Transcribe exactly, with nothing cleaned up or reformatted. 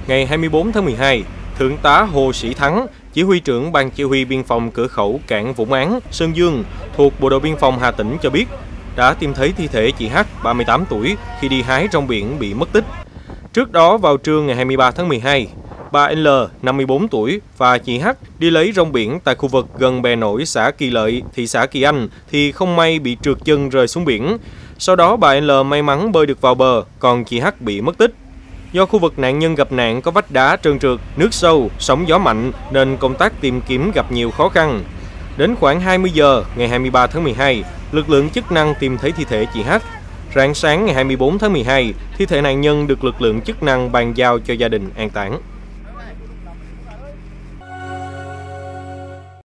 Ngày hai mươi bốn tháng mười hai, Thượng tá Hồ Sĩ Thắng, chỉ huy trưởng Ban Chỉ huy Biên phòng cửa khẩu cảng Vũng Áng, Sơn Dương thuộc Bộ đội Biên phòng Hà Tĩnh cho biết, đã tìm thấy thi thể chị H, ba mươi tám tuổi, khi đi hái rong biển bị mất tích. Trước đó, vào trưa ngày hai mươi ba tháng mười hai, bà L, năm mươi bốn tuổi, và chị H đi lấy rong biển tại khu vực gần bè nổi xã Kỳ Lợi, thị xã Kỳ Anh thì không may bị trượt chân rơi xuống biển. Sau đó bà L may mắn bơi được vào bờ, còn chị H bị mất tích. Do khu vực nạn nhân gặp nạn có vách đá trơn trượt, nước sâu, sóng gió mạnh nên công tác tìm kiếm gặp nhiều khó khăn. Đến khoảng hai mươi giờ ngày hai mươi ba tháng mười hai, lực lượng chức năng tìm thấy thi thể chị H. Rạng sáng ngày hai mươi bốn tháng mười hai, thi thể nạn nhân được lực lượng chức năng bàn giao cho gia đình an táng.